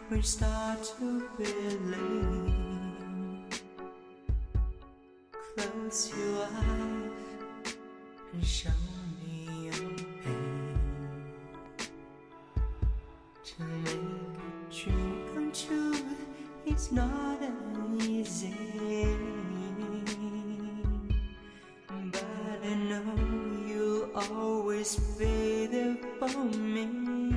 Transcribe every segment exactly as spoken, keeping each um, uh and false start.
we start to believe. Close your eyes and show me your pain. To make a dream come true is not easy, but I know you'll always be there for me.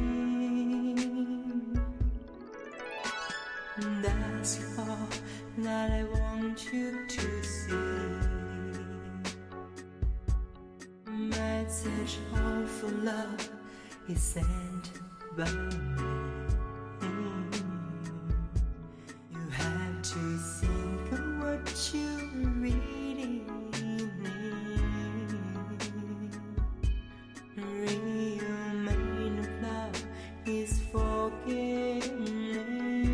That's all that I want you to see. Message all for love is sent by me. You have to think of what you really need. Real meaning of love is forgiveness.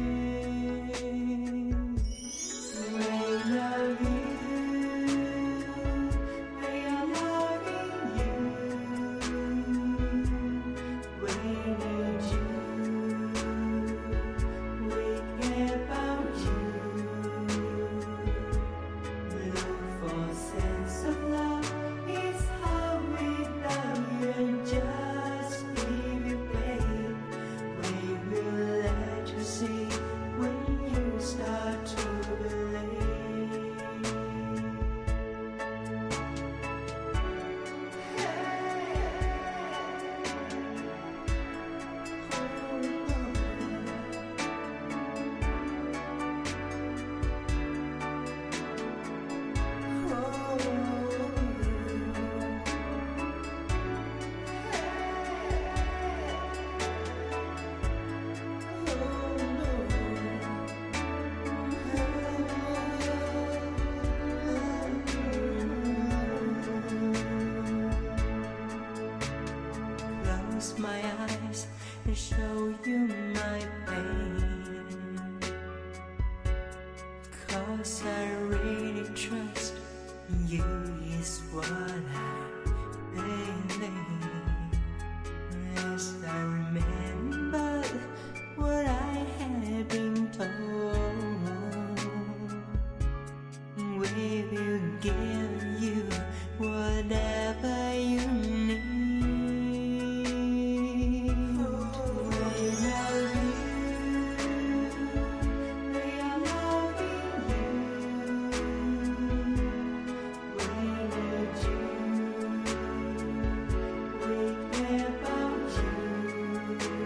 My eyes and show you my pain, 'cause I really trust you is what I believe. As I remember what I had been told, we will give you whatever you need. You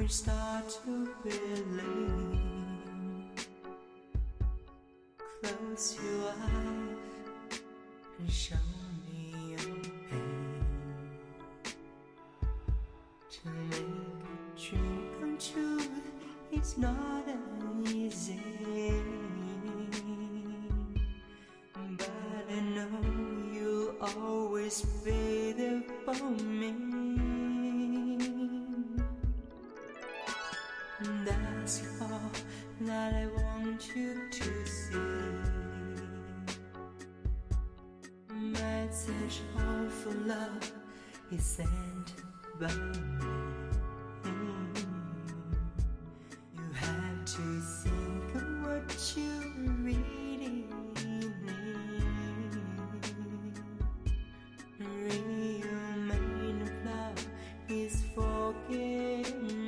will start to believe. Close your eyes and show me your pain. To make a dream come true, it's not easy. But I know you'll always be there for me. And that's all that I want you to see. My threshold for love is sent by me. You have to think of what you really need. Real main of love is forgiveness.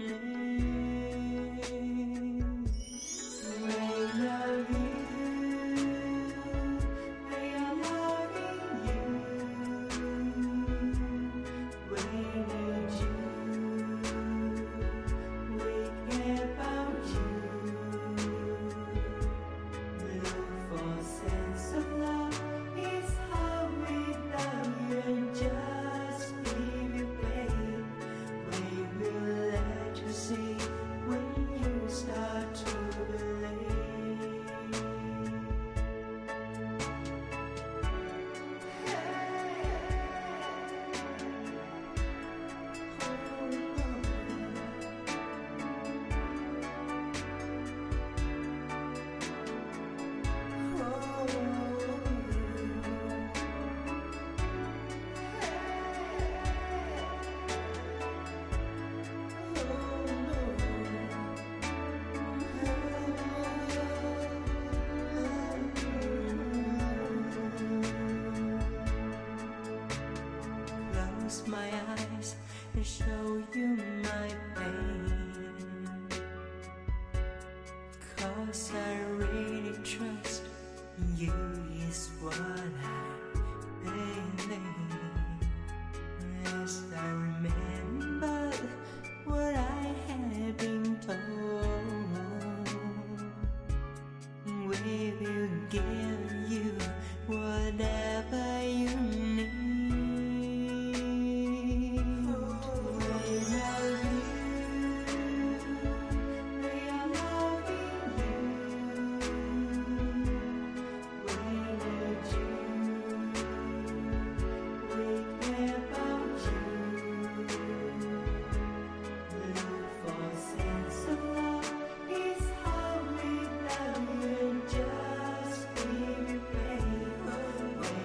My eyes and show you my pain, 'cause I really trust you is what I believe. As I remember what I have been told, we will give you whatever you need. Way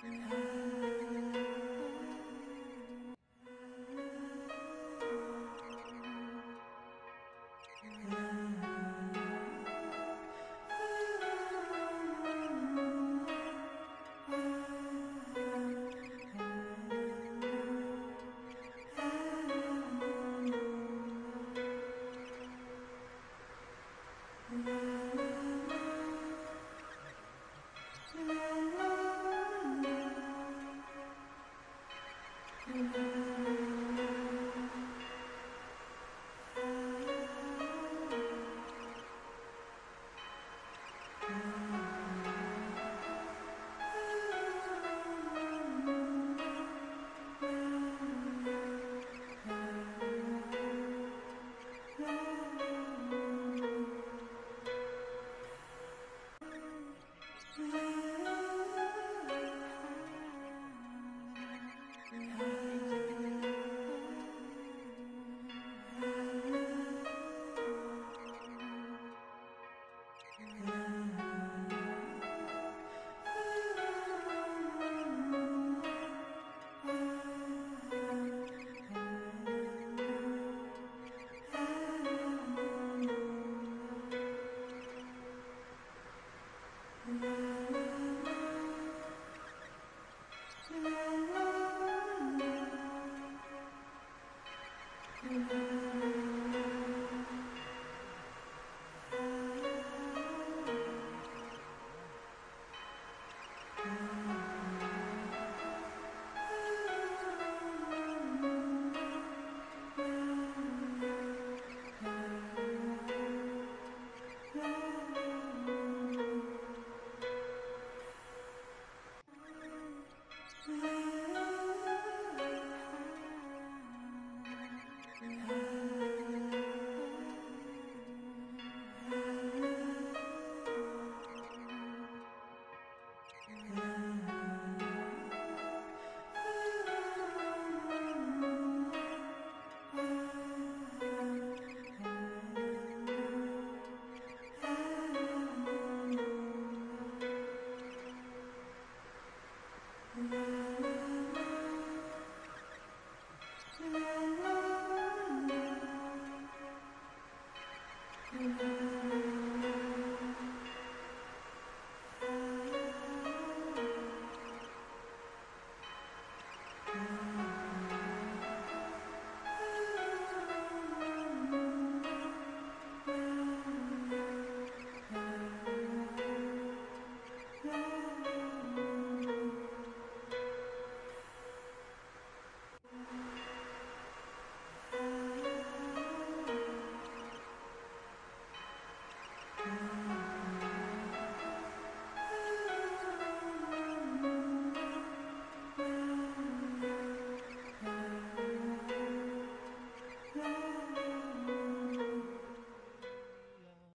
Love.